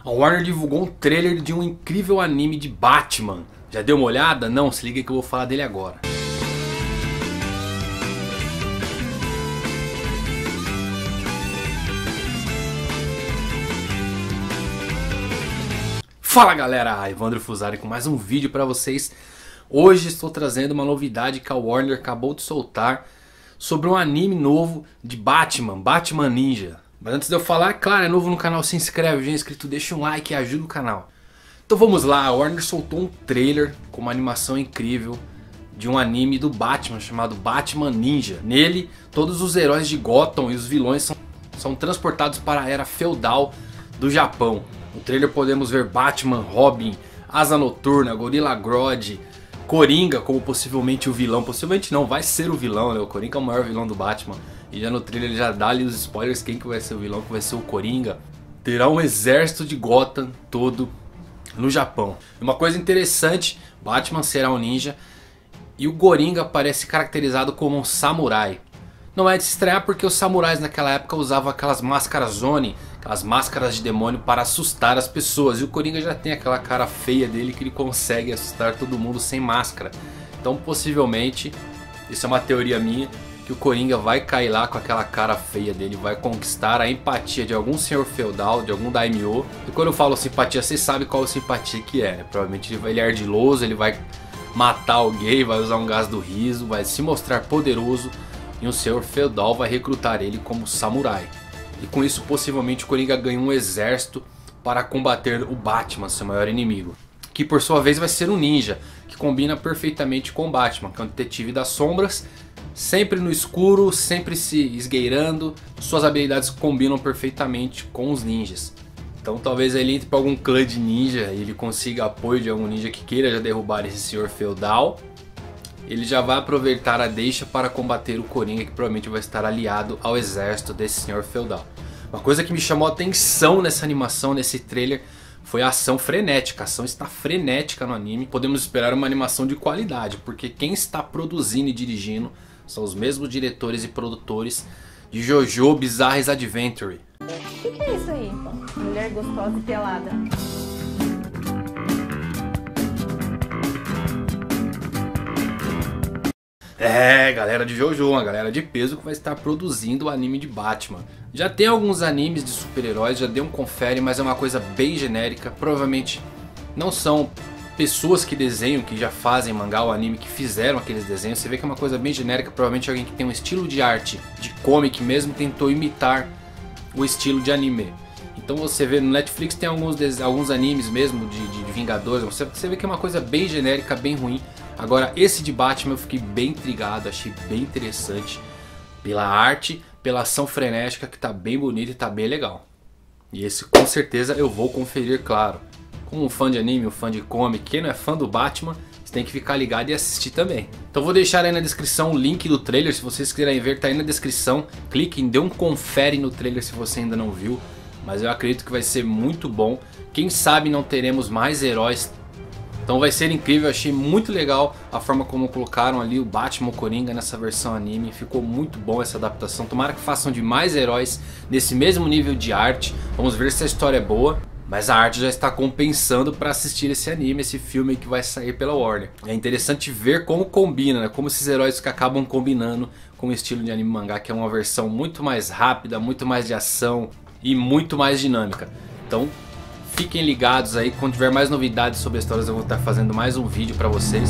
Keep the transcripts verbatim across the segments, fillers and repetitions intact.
A Warner divulgou um trailer de um incrível anime de Batman. Já deu uma olhada? Não? Se liga que eu vou falar dele agora. Fala galera, Evandro Fusari com mais um vídeo pra vocês. Hoje estou trazendo uma novidade que a Warner acabou de soltar sobre um anime novo de Batman, Batman Ninja. Mas antes de eu falar, é claro, é novo no canal, se inscreve, já é inscrito, deixa um like e ajuda o canal. Então vamos lá, a Warner soltou um trailer com uma animação incrível de um anime do Batman chamado Batman Ninja. Nele, todos os heróis de Gotham e os vilões são, são transportados para a era feudal do Japão. No trailer podemos ver Batman, Robin, Asa Noturna, Gorilla Grodd, Coringa como possivelmente o vilão. Possivelmente não, vai ser o vilão, né? O Coringa é o maior vilão do Batman. E já no trailer ele já dá ali os spoilers quem que vai ser o vilão, que vai ser o Coringa. Terá um exército de Gotham todo no Japão. Uma coisa interessante, Batman será um ninja e o Coringa parece caracterizado como um samurai. Não é de se estranhar porque os samurais naquela época usavam aquelas máscaras Oni, aquelas máscaras de demônio para assustar as pessoas. E o Coringa já tem aquela cara feia dele que ele consegue assustar todo mundo sem máscara. Então possivelmente, isso é uma teoria minha, que o Coringa vai cair lá com aquela cara feia dele, vai conquistar a empatia de algum senhor feudal, de algum daimyo. E quando eu falo simpatia, vocês sabem qual simpatia que é, né? Provavelmente ele é ardiloso, ele vai matar alguém, vai usar um gás do riso, vai se mostrar poderoso. E um senhor feudal vai recrutar ele como samurai. E com isso possivelmente o Coringa ganha um exército para combater o Batman, seu maior inimigo. Que por sua vez vai ser um ninja, que combina perfeitamente com o Batman, que é um detetive das sombras. Sempre no escuro, sempre se esgueirando. Suas habilidades combinam perfeitamente com os ninjas. Então talvez ele entre para algum clã de ninja e ele consiga apoio de algum ninja que queira já derrubar esse senhor feudal. Ele já vai aproveitar a deixa para combater o Coringa, que provavelmente vai estar aliado ao exército desse senhor feudal. Uma coisa que me chamou a atenção nessa animação, nesse trailer, foi a ação frenética. A ação está frenética no anime. Podemos esperar uma animação de qualidade, porque quem está produzindo e dirigindo são os mesmos diretores e produtores de JoJo Bizarre Adventure. O que, que é isso aí? Mulher gostosa e pelada. É, galera de JoJo, uma galera de peso que vai estar produzindo o anime de Batman. Já tem alguns animes de super-heróis, já deu um confere, mas é uma coisa bem genérica. Provavelmente não são pessoas que desenham, que já fazem mangá ou anime, que fizeram aqueles desenhos. Você vê que é uma coisa bem genérica, provavelmente alguém que tem um estilo de arte, de comic mesmo, tentou imitar o estilo de anime. Então você vê no Netflix tem alguns, alguns animes mesmo de, de Vingadores, você, você vê que é uma coisa bem genérica, bem ruim. Agora esse de Batman eu fiquei bem intrigado, achei bem interessante pela arte, pela ação frenética que tá bem bonita e tá bem legal. E esse com certeza eu vou conferir, claro. Como um fã de anime, um fã de comic, quem não é fã do Batman, você tem que ficar ligado e assistir também. Então vou deixar aí na descrição o link do trailer, se vocês quiserem ver tá aí na descrição. Cliquem, dê um confere no trailer se você ainda não viu. Mas eu acredito que vai ser muito bom. Quem sabe não teremos mais heróis. Então vai ser incrível, eu achei muito legal a forma como colocaram ali o Batman, o Coringa nessa versão anime. Ficou muito bom essa adaptação, tomara que façam de mais heróis nesse mesmo nível de arte. Vamos ver se a história é boa, mas a arte já está compensando para assistir esse anime, esse filme que vai sair pela Warner. É interessante ver como combina, né? Como esses heróis que acabam combinando com o estilo de anime mangá, que é uma versão muito mais rápida, muito mais de ação e muito mais dinâmica. Então fiquem ligados aí, quando tiver mais novidades sobre as histórias eu vou estar fazendo mais um vídeo pra vocês.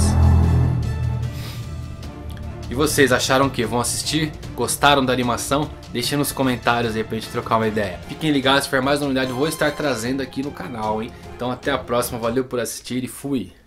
E vocês acharam que vão assistir? Gostaram da animação? Deixem nos comentários aí pra gente trocar uma ideia. Fiquem ligados, se tiver mais novidade eu vou estar trazendo aqui no canal, hein? Então até a próxima, valeu por assistir e fui!